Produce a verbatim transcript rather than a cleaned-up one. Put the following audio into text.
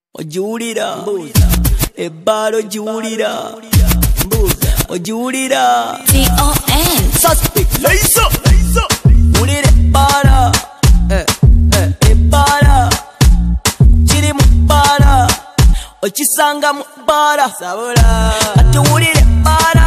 Ojulira mbuza ebbalo julira mbuza ojulira T O N suspect laser mulira ebbala eh eh ebbala kiri mu bbala okisanga mu bbala sabula atuwulira ebbala